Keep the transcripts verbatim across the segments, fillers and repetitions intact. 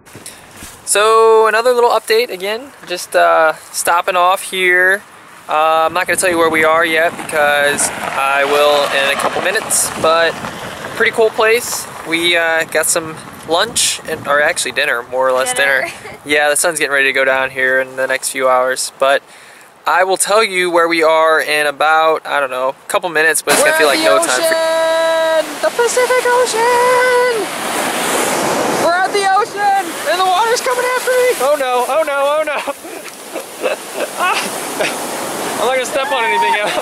So another little update again, just uh, stopping off here. Uh, I'm not going to tell you where we are yet because I will in a couple minutes, but pretty cool place. We uh, got some lunch, and, or actually dinner, more or less dinner. dinner. Yeah, the sun's getting ready to go down here in the next few hours, but I will tell you where we are in about, I don't know, a couple minutes, but it's going to feel like no time for... The Pacific Ocean! We're at the ocean, and the water's coming after me! Oh no, oh no, oh no! I'm not gonna step on anything else.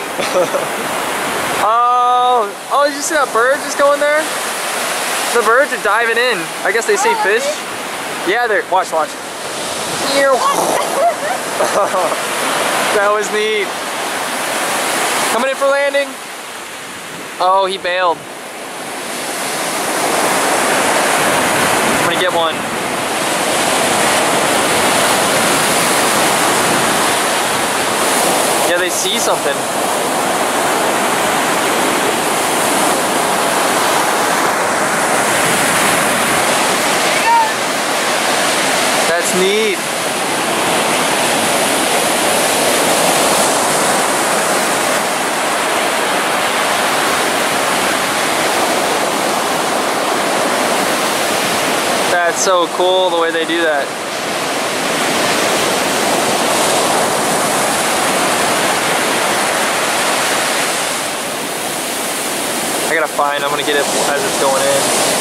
Oh, oh, did you see that bird just going there? The birds are diving in. I guess they see oh, fish. Yeah, they're, watch, watch. That was neat. Coming in for landing. Oh, he bailed. I'm gonna get one. Yeah, they see something. That's neat. That's so cool the way they do that. I gotta find, I'm gonna get it as it's going in.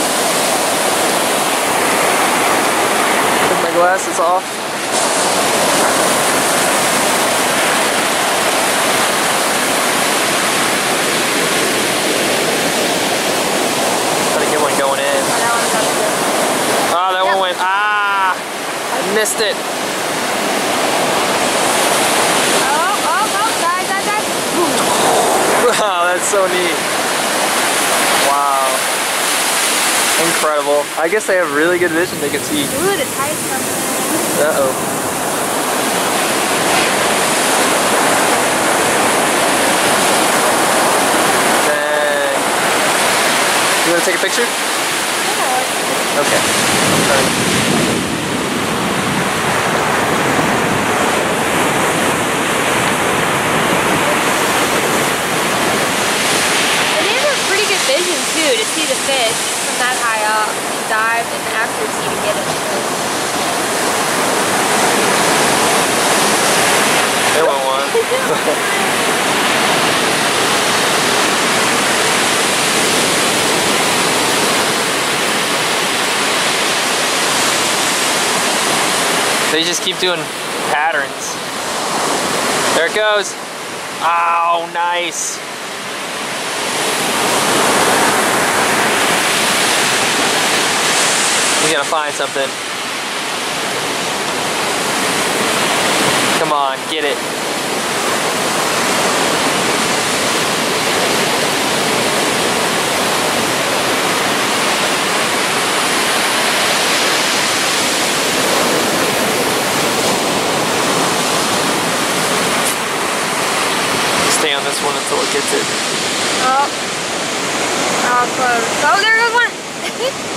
Take my glasses off. Gotta get one going in. Oh, that one went, ah! I missed it. Oh, oh, oh, dive, dive, dive. Wow, that's so neat. Wow. Incredible. I guess they have really good vision. They can see. Ooh, the tide's coming. Uh-oh. Dang. You want to take a picture? Yeah. Okay. Sorry. Vision too, to see the fish from that high up, and dive, and accuracy to get it. They want one. They just keep doing patterns. There it goes. Oh, nice. He's gonna find something. Come on, get it. Stay on this one until it gets it. Oh. Oh, close. Oh, there goes one.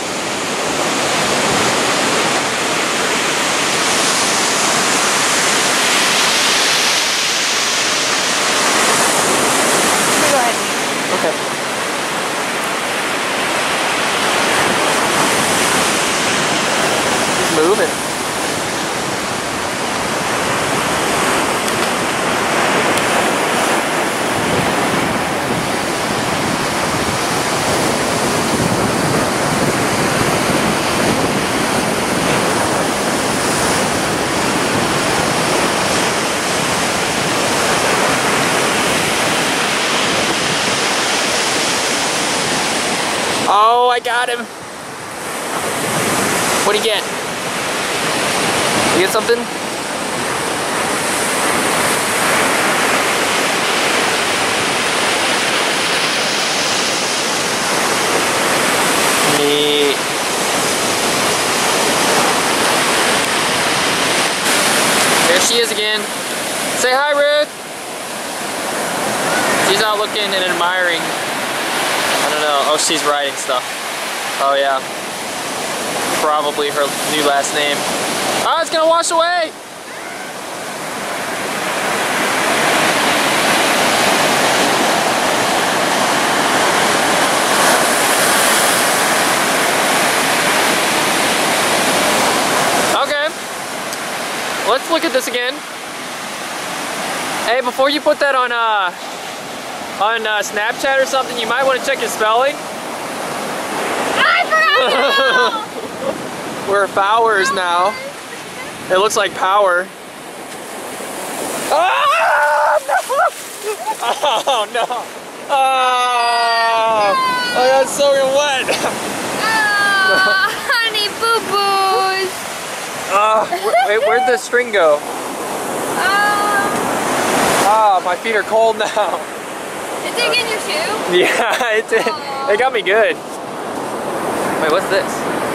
Okay. He's moving. Oh, I got him. What'd he get? You get something? Neat. There she is again. Say hi, Ruth. She's out looking and admiring. I don't know. Oh, she's writing stuff. Oh, yeah. probably her new last name. Oh, it's gonna wash away! Okay. Let's look at this again. Hey, before you put that on uh, on uh, Snapchat or something, you might want to check your spelling. I forgot to We're Powers now. It looks like power. Oh no! Oh no! Oh, I got soaking wet. Oh, honey boo boos. Oh, wait, where'd the string go? Oh, Oh, my feet are cold now. did it dig in your shoe? Yeah, it did. Aww. It got me good. Wait, what's this?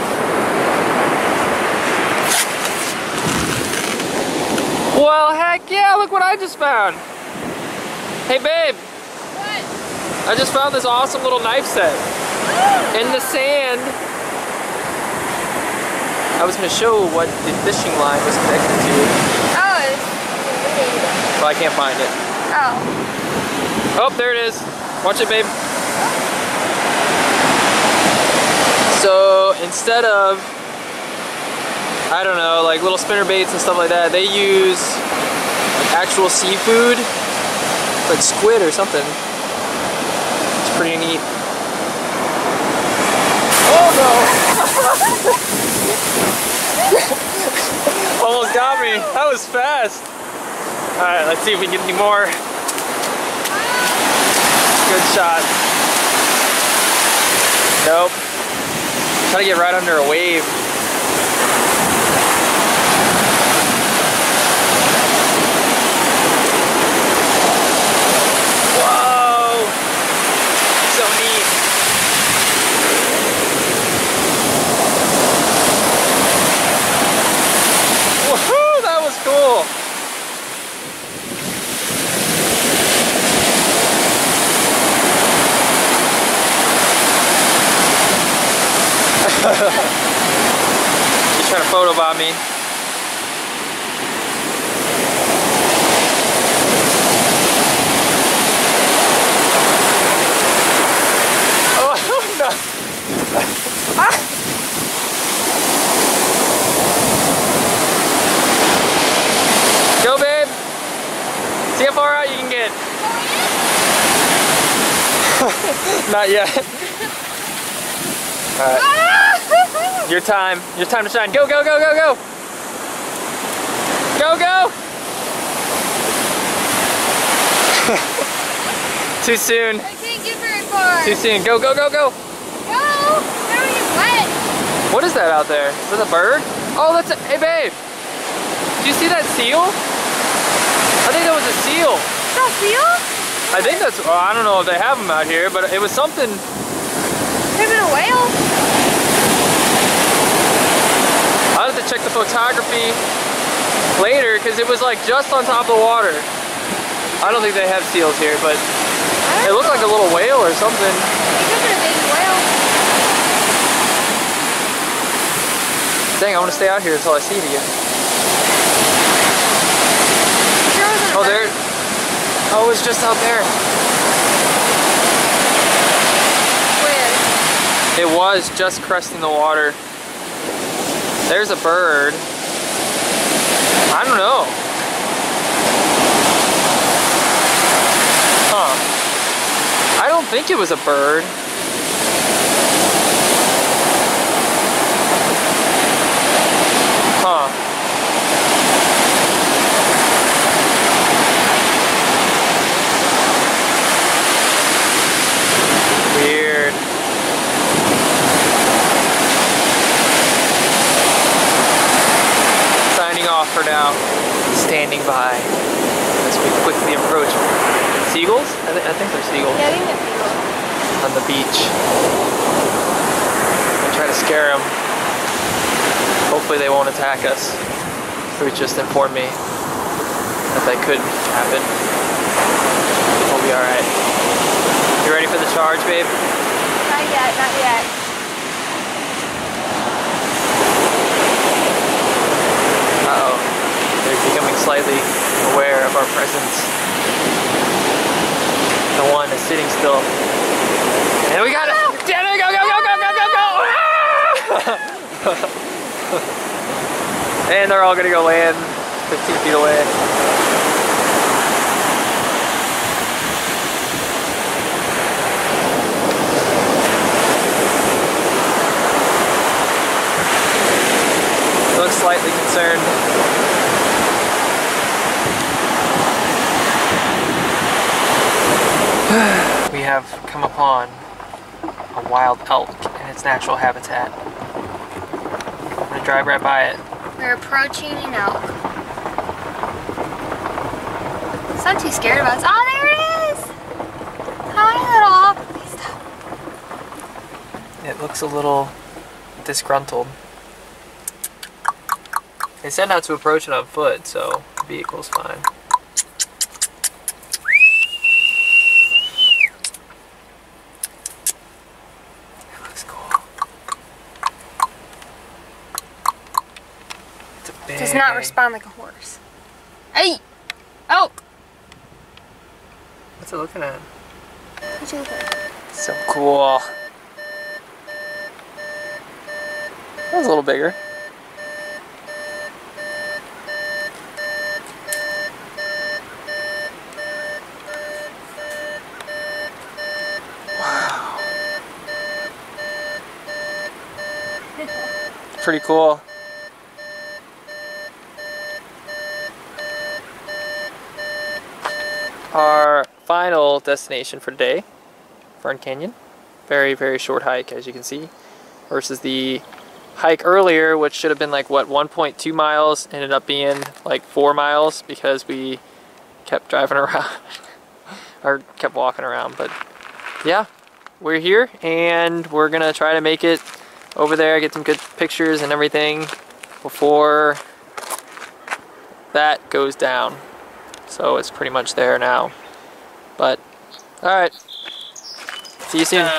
Well, heck yeah, look what I just found. Hey, babe. What? I just found this awesome little knife set. In the sand. I was going to show what the fishing line was connected to. Oh, it's But I can't find it. Oh. Oh, there it is. Watch it, babe. So instead of, I don't know, like little spinner baits and stuff like that, they use like actual seafood, like squid or something. It's pretty neat. Oh no! Almost got me. That was fast. All right, let's see if we can get any more. Good shot. Nope. Try to get right under a wave. Whoa! So neat. Woohoo! That was cool. He's trying to photobomb me. Oh no! Ah. Go, babe. See how far out you can get. Not yet. All right. Your time. Your time to shine. Go, go, go, go, go. Go, go. Too soon. I can't get very far. Too soon. Go, go, go, go. Go. Everything is wet. What is that out there? Is that a bird? Oh, that's a, hey babe. Did you see that seal? I think that was a seal. Is that a seal? I think that's, well, I don't know if they have them out here, but it was something. Could have been a whale. I'll have to check the photography later because it was like just on top of the water. I don't think they have seals here, but it looked like a little whale or something. It could have been a baby whale. Dang, I want to stay out here until I see it again. Sure wasn't a Oh, bird? there. Oh, it's just out there. Where? It was just cresting the water. There's a bird. I don't know. Huh. I don't think it was a bird. Huh. Weird. Signing off for now. Standing by as we quickly approach. Seagulls? I, th I think they're seagulls. Yeah, I think they're seagulls. On the beach. And try to scare them. Hopefully they won't attack us. Ruth just informed me that that could happen. We'll be alright. You ready for the charge, babe? Not yet, not yet. slightly aware of our presence. The one is sitting still. And we got it! Yeah, there we go, go, go, go, go, go, go! And they're all gonna go land fifteen feet away. Looks slightly concerned. We have come upon a wild elk in its natural habitat. I'm gonna drive right by it. We're approaching an elk. It's not too scared of us. Oh, there it is! Hi, little. Please stop. It looks a little disgruntled. They said not to approach it on foot, so the vehicle's fine. It looks cool. It's a big... Does not respond like a horse. Hey! Oh! What's it looking at? What'd you look at? So cool. That was a little bigger. Pretty cool. Our final destination for today, Fern Canyon. Very, very short hike, as you can see, versus the hike earlier, which should have been like, what, one point two miles, ended up being like four miles because we kept driving around, or kept walking around. But yeah, we're here and we're gonna try to make it over there, get some good pictures and everything before that goes down. So it's pretty much there now. But, alright. See you soon.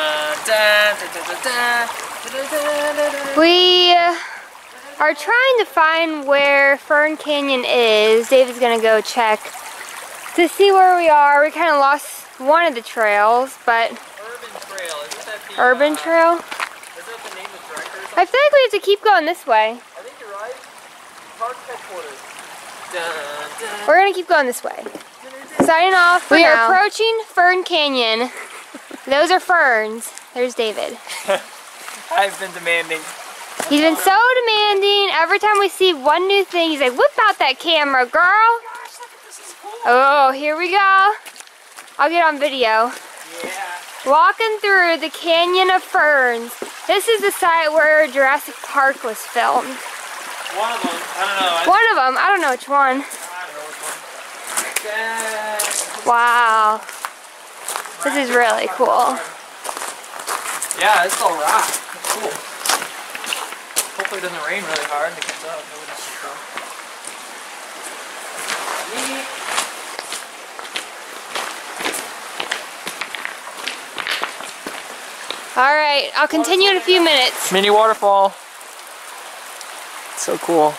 We are trying to find where Fern Canyon is. David's gonna go check to see where we are. We kind of lost one of the trails, but... Urban Trail, isn't that the... Urban uh, Trail? Is that the name of the director or something? I feel like we have to keep going this way. I think you're right. Park headquarters. Dun, dun. We're gonna keep going this way. Signing off. We are approaching Fern Canyon. Those are ferns. There's David. I've been demanding. He's been so demanding. Every time we see one new thing, he's like, whip out that camera, girl. Oh, here we go. I'll get on video. Yeah. Walking through the Canyon of Ferns. This is the site where Jurassic Park was filmed. One of them. I don't know. I One of them. I don't know which one. I don't know which one. Yeah. Wow. This is really cool. Yeah, it's all rock. It's cool. Hopefully it doesn't rain really hard and it comes up. That would be cool. All right, I'll continue in a few minutes. Mini waterfall. It's so cool.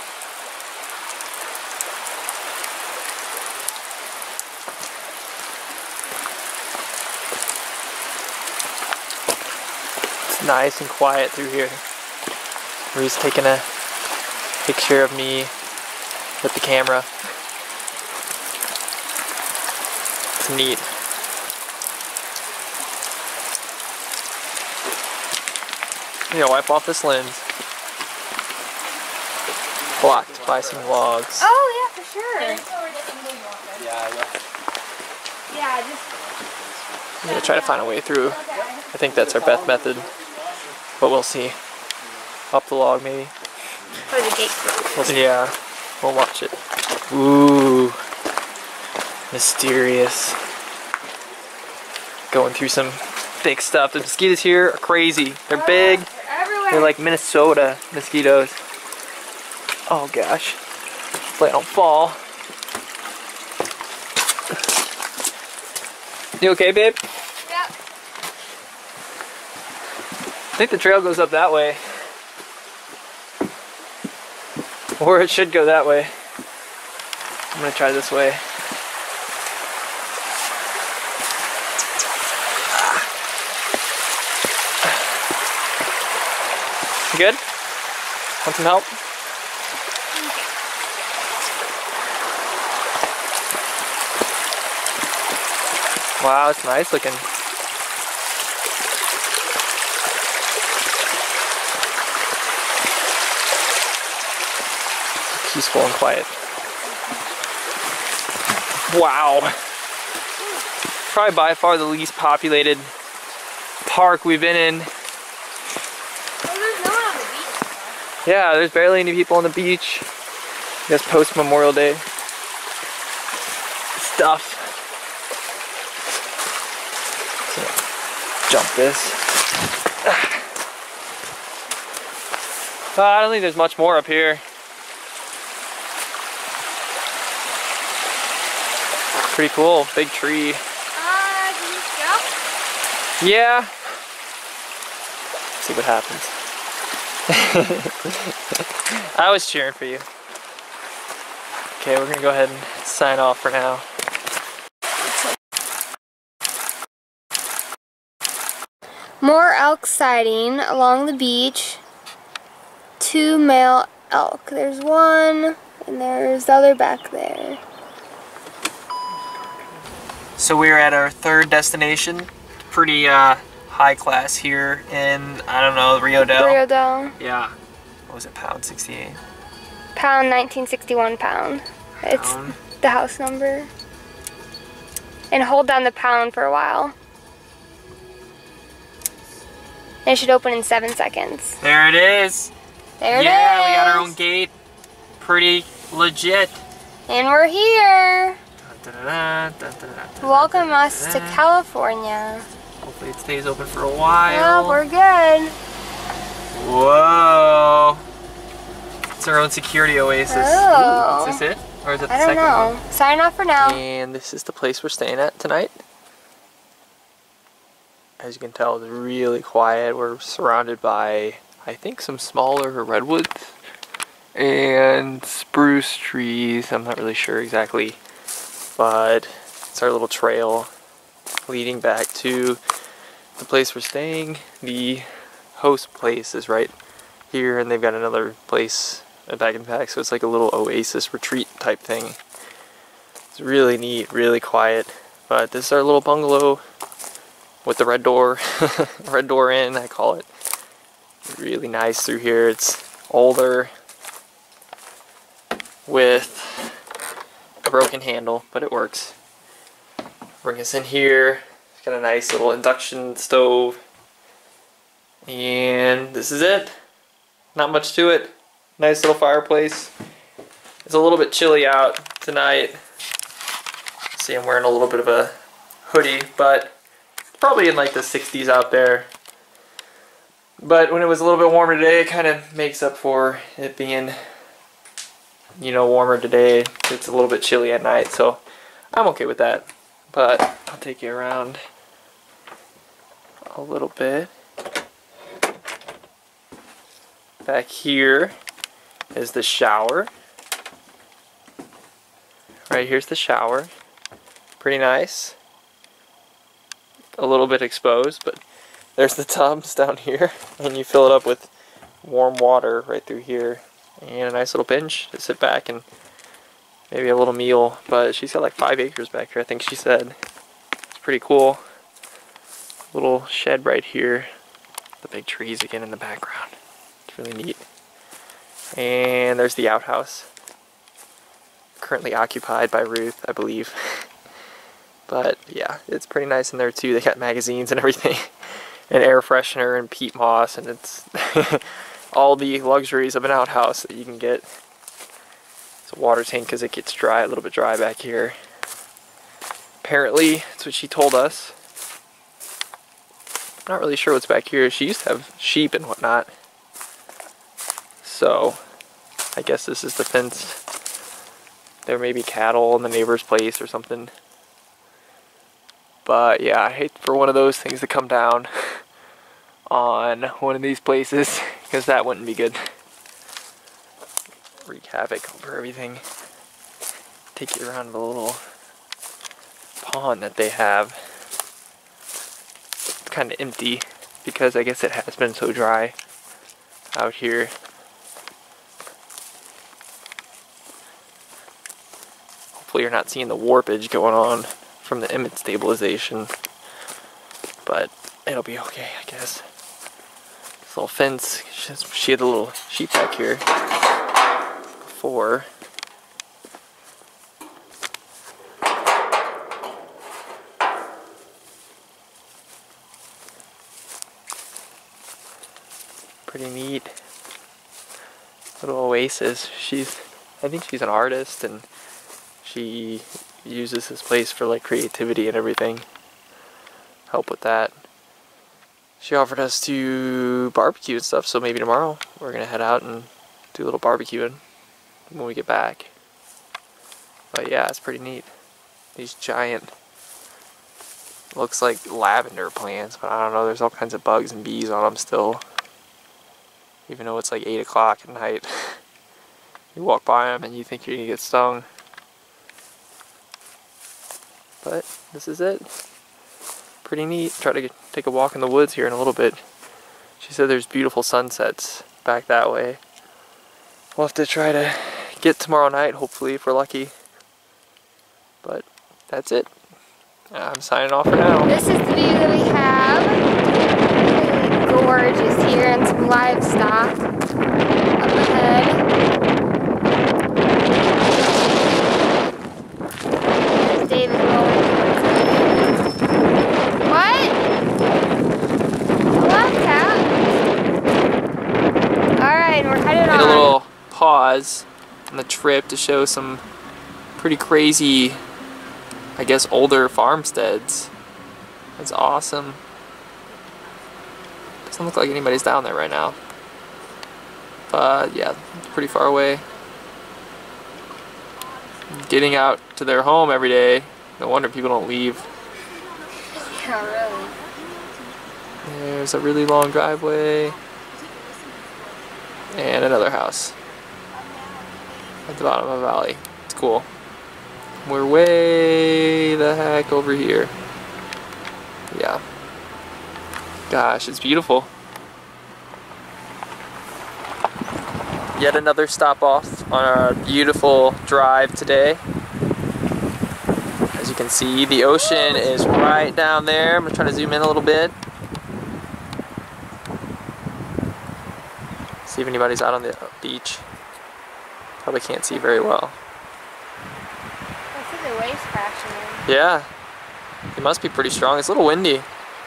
It's nice and quiet through here. Ruth's taking a picture of me with the camera. It's neat. I'm gonna wipe off this lens. Blocked by some logs. Oh yeah, for sure. Yeah, Yeah, just. I'm gonna try to find a way through. I think that's our best method, but we'll see. Up the log, maybe. For the gate closed. Yeah, we'll watch it. Ooh, mysterious. Going through some thick stuff. The mosquitoes here are crazy. They're Oh, big. they're everywhere. They're like Minnesota mosquitoes. Oh gosh. Hopefully I don't fall. You okay, babe? Yep. I think the trail goes up that way. Or it should go that way. I'm gonna try this way. You good? Want some help? Wow, it's nice looking. Peaceful and quiet. Wow. Probably by far the least populated park we've been in. Oh, there's no one on the beach. Yeah, there's barely any people on the beach. I guess post Memorial Day stuff. So, jump this. Uh, I don't think there's much more up here. Pretty cool, big tree. Uh, can you go? Yeah. Let's see what happens. I was cheering for you. Okay, we're gonna go ahead and sign off for now. More elk sighting along the beach. Two male elk. There's one, and there's the other back there. So we're at our third destination. Pretty uh, high class here in, I don't know, Rio Del. Rio Del. Yeah. What was it, pound sixty-eight? Pound nineteen sixty-one pound. It's Pound. the house number. And hold down the pound for a while. And it should open in seven seconds. There it is. There it yeah, is. we got our own gate. Pretty legit. And we're here. Dun, dun, dun, dun, dun, dun, dun, Welcome dun, us dun, to dun. California. Hopefully it stays open for a while. Yeah, we're good. Whoa. It's our own security oasis. Oh. Ooh, is this it? Or is it the I don't second know. one? Sign off for now. And this is the place we're staying at tonight. As you can tell, it's really quiet. We're surrounded by, I think, some smaller redwoods and spruce trees. I'm not really sure exactly, but it's our little trail leading back to the place we're staying. The host place is right here, and they've got another place back in back, so it's like a little oasis retreat type thing. It's really neat, really quiet, but this is our little bungalow with the red door, red door in, I call it. Really nice through here. It's older with a broken handle, but it works. Bring us in here. It's got a nice little induction stove. And this is it. Not much to it. Nice little fireplace. It's a little bit chilly out tonight. See, I'm wearing a little bit of a hoodie, but probably in like the sixties out there. But when it was a little bit warmer today, it kind of makes up for it being, you know, warmer today. It's a little bit chilly at night, so I'm okay with that. But I'll take you around a little bit. Back here is the shower. Right here's the shower. Pretty nice. A little bit exposed, but there's the tubs down here, and you fill it up with warm water right through here, and a nice little bench to sit back and maybe a little meal. But she's got like five acres back here, I think she said. It's pretty cool. Little shed right here. The big trees again in the background. It's really neat. And there's the outhouse. Currently occupied by Ruth, I believe. But yeah, it's pretty nice in there too. They got magazines and everything. And air freshener and peat moss, and it's all the luxuries of an outhouse that you can get. It's a water tank because it gets dry, a little bit dry back here. Apparently, that's what she told us. I'm not really sure what's back here. She used to have sheep and whatnot. So, I guess this is the fence. There may be cattle in the neighbor's place or something. But yeah, I hate for one of those things to come down on one of these places, because that wouldn't be good. Wreak havoc over everything. take you around the little pond that they have. It's kind of empty because I guess it has been so dry out here. Hopefully you're not seeing the warpage going on from the image stabilization, but it'll be okay, I guess. This little fence, she had a little sheep back here before. Pretty neat little oasis. She's, I think she's an artist, and she uses this place for like creativity and everything. Help with that. She offered us to barbecue and stuff, so maybe tomorrow we're gonna head out and do a little barbecuing when we get back. But yeah, it's pretty neat. These giant, looks like lavender plants, but I don't know, there's all kinds of bugs and bees on them still. Even though it's like eight o'clock at night. You walk by them and you think you're gonna get stung. But this is it. Pretty neat. Try to get, take a walk in the woods here in a little bit. She said there's beautiful sunsets back that way. We'll have to try to get tomorrow night, hopefully, if we're lucky. But that's it. I'm signing off for now. This is the view that we have. Gorgeous here, and some livestock up ahead. There's David going. What? Hello, cat. Alright, we're headed on. Did a little pause on the trip to show some pretty crazy, I guess, older farmsteads. That's awesome. Doesn't look like anybody's down there right now. But yeah, it's pretty far away. Getting out to their home every day. No wonder people don't leave. Yeah, really. There's a really long driveway. And another house. At the bottom of the valley. It's cool. We're way the heck over here. Yeah. Gosh, it's beautiful. Yet another stop off on our beautiful drive today. As you can see, the ocean is right down there. I'm gonna try to zoom in a little bit. See if anybody's out on the beach. Probably can't see very well. I see the waves crashing in. Yeah, it must be pretty strong. It's a little windy.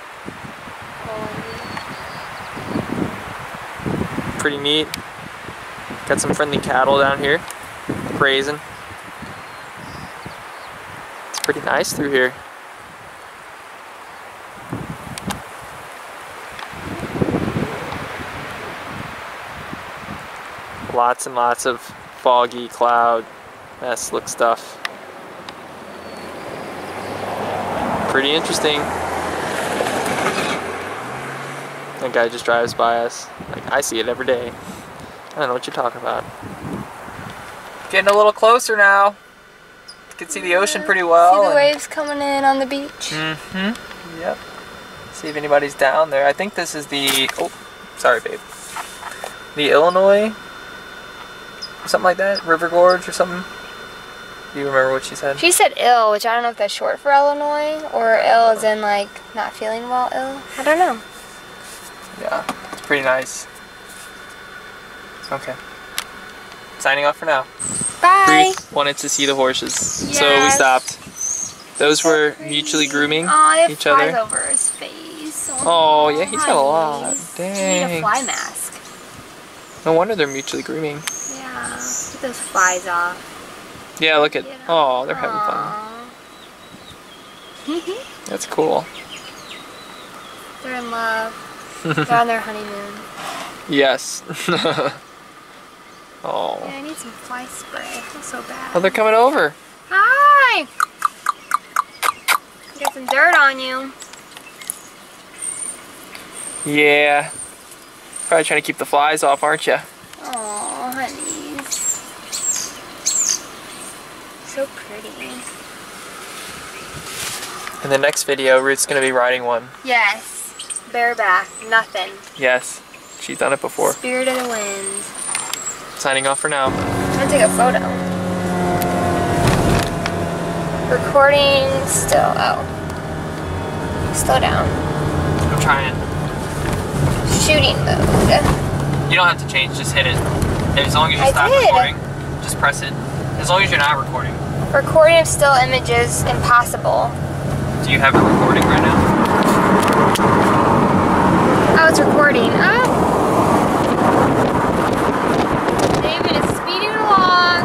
Pretty neat. Got some friendly cattle down here grazing. It's pretty nice through here. Lots and lots of foggy cloud mess look stuff. Pretty interesting. That guy just drives by us. Like, I see it every day. I don't know what you're talking about. Getting a little closer now. You can see the ocean pretty well. See the waves coming in on the beach. Mm-hmm. Yep. See if anybody's down there. I think this is the... Oh, sorry, babe. The Illinois? Or something like that? River Gorge or something? Do you remember what she said? She said ill, which I don't know if that's short for Illinois, or ill as in, like, not feeling well ill. I don't know. Yeah, it's pretty nice. Okay. Signing off for now. Bye! Ruth wanted to see the horses, yes. so we stopped. Those were mutually grooming oh, each other. Oh, over his face. Oh, oh yeah, he's got a lot. Dang. You need a fly mask. No wonder they're mutually grooming. Yeah, get those flies off. Yeah, look at. You know? Oh, they're having fun. That's cool. They're in love. They're on their honeymoon. Yes. Oh. Yeah, I need some fly spray. I feel so bad. Oh, they're coming over. Hi! Get some dirt on you. Yeah. Probably trying to keep the flies off, aren't you? Aw, honeys. so pretty. In the next video, Ruth's gonna be riding one. Yes. Bareback. Nothing. Yes. She's done it before. Spirit of the wind. Signing off for now. I'm gonna take a photo. Recording still. Oh. Slow down. I'm trying. Shooting mode. You don't have to change, just hit it. As long as you I stop did. recording, just press it. As long as you're not recording. Recording of still images impossible. Do you have it recording right now? Oh, it's recording. Oh. David is speeding along.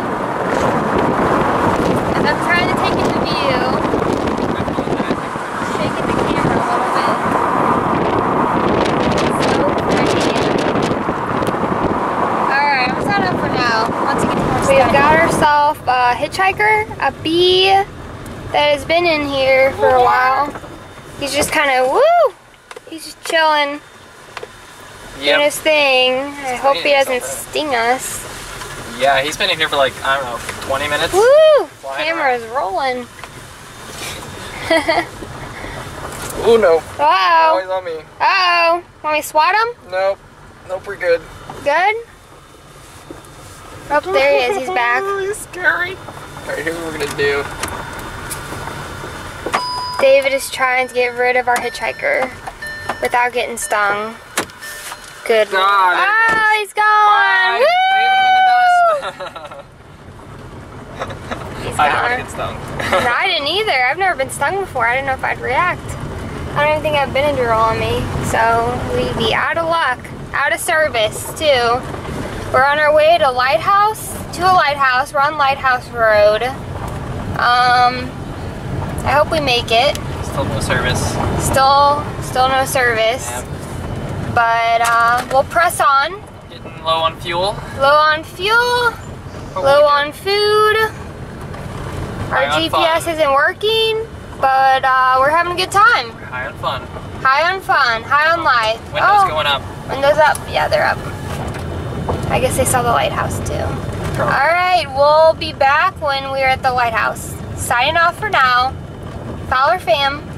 And I'm trying to take in the view. Shaking the camera a little bit. So pretty. Alright, I'm signing up for now. Once you get to more We've got ourselves a hitchhiker, a bee that has been in here for a while. He's just kind of, woo! He's just chilling. Yep. Doing his thing. I hope he doesn't sting us. Yeah, he's been in here for like, I don't know, twenty minutes. Woo! Camera's rolling. Oh no. Wow. Always on me. Uh oh. Want me to swat him? Nope. Nope, we're good. Good? Oh, there he is. He's back. He's scary. Alright, here's what we're gonna do. David is trying to get rid of our hitchhiker without getting stung. Good. Ah, oh, he's gone. Woo! He's I don't want to gone. get stung. No, I didn't either. I've never been stung before. I didn't know if I'd react. I don't even think I've Benadryl on me. So we'd be out of luck. Out of service, too. We're on our way to Lighthouse, to a lighthouse. We're on Lighthouse Road. Um, I hope we make it. Still no service. Still, still no service. Yep. But uh, we'll press on. Getting low on fuel. Low on fuel. But Low we're on food. High Our on G P S fun. isn't working, but uh, we're having a good time. We're high on fun. High on fun, high on life. Windows oh, going up. Windows up. Yeah, they're up. I guess they saw the lighthouse too. Probably. All right, we'll be back when we're at the lighthouse. Signing off for now. Fowler fam.